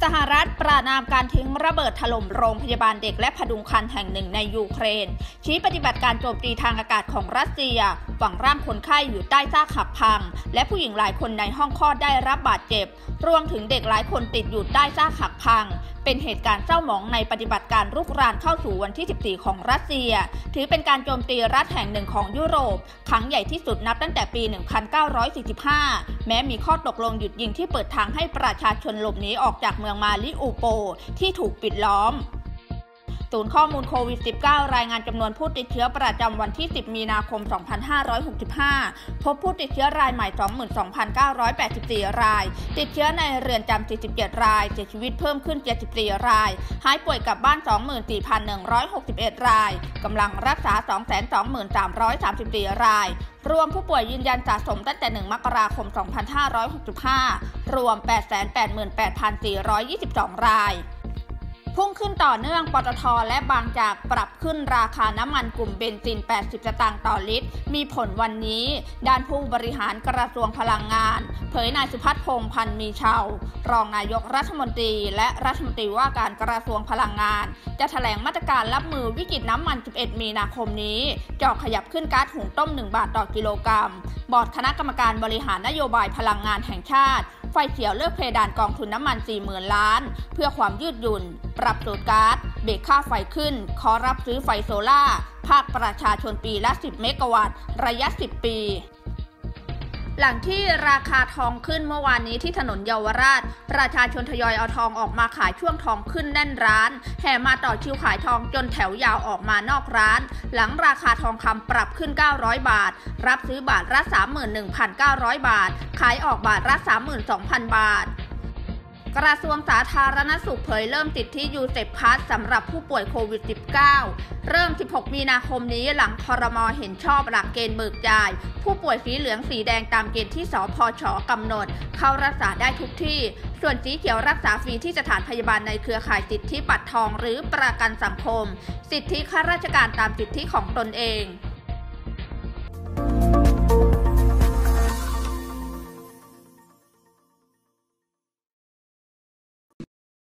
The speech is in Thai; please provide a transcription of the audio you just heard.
สหรัฐปราณามการทิ้งระเบิดถล่มโรงพยาบาลเด็กและพดุงครรภ์แห่งหนึ่งในยูเครนชี้ปฏิบัติการโจมตีทางอากาศของรัสเซียฝังร่างคนไข้อยู่ใต้ซากหักพังและผู้หญิงหลายคนในห้องคลอดได้รับบาดเจ็บรวมถึงเด็กหลายคนติดอยู่ใต้ซากหักพังเป็นเหตุการณ์เศร้าหมองในปฏิบัติการรุกรานเข้าสู่วันที่ 14 ของรัสเซียถือเป็นการโจมตีรัฐแห่งหนึ่งของยุโรปครั้งใหญ่ที่สุดนับตั้งแต่ปี 1945 แม้มีข้อตกลงหยุดยิงที่เปิดทางให้ประชาชนหลบหนีออกจากเมืองมาริอูโปลที่ถูกปิดล้อมศูนย์ข้อมูลโควิด -19 รายงานจำนวนผู้ติดเชื้อประจำวันที่ 10 มีนาคม 2565 พบผู้ติดเชื้อรายใหม่ 22,984 รายติดเชื้อในเรือนจำ 47 รายเสียชีวิตเพิ่มขึ้น 74 รายหายป่วยกลับบ้าน 24,161 รายกำลังรักษา 223,334 รายรวมผู้ป่วยยืนยันสะสมตั้งแต่ 1 มกราคม 2565 รวม 888,422 รายพุ่งขึ้นต่อเนื่องปตท.และบางจากปรับขึ้นราคาน้ำมันกลุ่มเบนซิน 80 สตางค์ต่อลิตรมีผลวันนี้ด้านผู้บริหารกระทรวงพลังงานเผยนายสุพัฒน์พงษ์พันธ์มีชาวรองนายกรัฐมนตรีและรัฐมนตรีว่าการกระทรวงพลังงานจะแถลงมาตรการรับมือวิกฤตน้ำมัน 11 มีนาคมนี้จะขยับขึ้นก๊าซหุงต้ม 1 บาทต่อกิโลกรัมบอร์ดคณะกรรมการบริหารนโยบายพลังงานแห่งชาติไฟเขียวเลือกเพดานกองทุนน้ำมัน 40,000 ล้านเพื่อความยืดหยุ่นปรับสูตรก๊าซเบรกค่าไฟขึ้นขอรับซื้อไฟโซล่าภาคประชาชนปีละ 10 เมกะวัตต์ระยะ 10 ปีหลังที่ราคาทองขึ้นเมื่อวานนี้ที่ถนนเยาวราชประชาชนทยอยเอาทองออกมาขายช่วงทองขึ้นแน่นร้านแห่มาต่อคิวขายทองจนแถวยาวออกมานอกร้านหลังราคาทองคำปรับขึ้น900 บาทรับซื้อบาทละ 31,900 บาทขายออกบาทละ 32,000 บาทกระทรวงสาธารณสุขเผยเริ่มสิทธิยูเซปพาสสำหรับผู้ป่วยโควิด -19 เริ่ม 16 มีนาคมนี้หลังครม.เห็นชอบหลักเกณฑ์เบิกจ่ายผู้ป่วยสีเหลืองสีแดงตามเกณฑ์ที่สพช.กำหนดเข้ารักษาได้ทุกที่ส่วนสีเขียวรักษาฟรีที่สถานพยาบาลในเครือข่ายสิทธิบัตรทองหรือประกันสังคมสิทธิข้าราชการตามสิทธิของตนเอง